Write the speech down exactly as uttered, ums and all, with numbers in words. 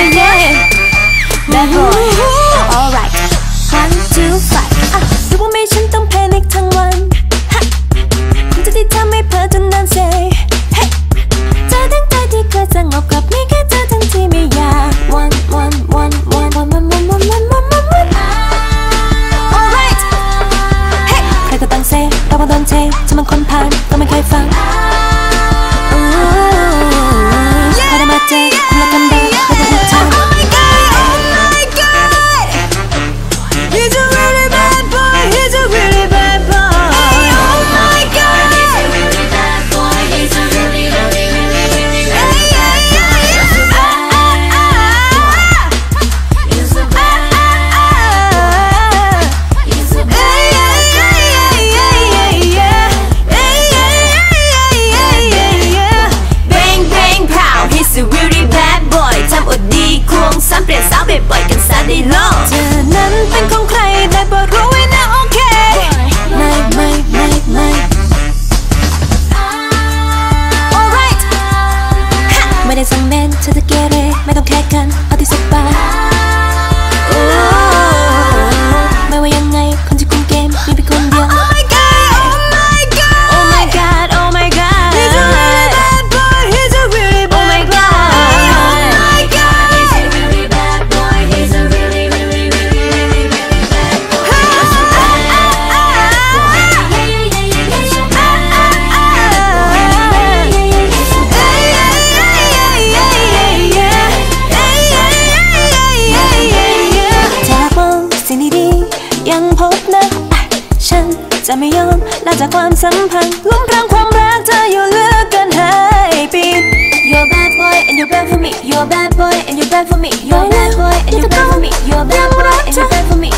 yeah yeah bad boy alright one two five รู้ว่าไม่ฉันต้องแพนิคทั้งวันคงจะที่ทำให้เพอจนนานเซเจอทั้งใจที่เคยสงบกับมีแค่เธอทั้งที่ไม่อยาก one one one one one one one one one one one one alright ใครก็ตั้งเซเราก็โดนเทจะมันคนผ่านก็ไม่เคยฟังพอได้มาเจอคุณละกันเดินไม่ได้ทาง Oh my god Oh my god He's a really bad boy He's a really bad boy Oh my god He's a really bad boy He's a really really really really really bad boy He's a bad He's a bad Bang bang pow He's a really bad boy ทำอดดีควงซ้ำเปลี่ยนสาวบ่อยๆกันซะได้ลองเธอนั้นเป็นของใครได้โปรดรู้ไว้นะโอเคไม่ไม่ไม่ไม่ alright ไม่ได้สั่งแมนเธอจะเกเรไม่ต้องแค่กันเอาที่สบายไม่ว่ายังไงคนที่คุมเกมมีเพียงคนเดียว Oh my god Oh my god Oh my god Oh my god He's a really bad boy He's a really bad boy Oh my god He's a really bad boy He's a really really really really really bad boy He's a bad He's a bad ถ้าบอกสิ่งดีๆยังพบนะฉันจะไม่ยอมลาจากความสัมพันธ์ล้มพรางความรักเธออยู่เหลือเกินหายปิด You're bad boy and you're bad for me You're bad boy and you're bad for me You're bad boy and you're bad for me You're bad boy and you're bad for me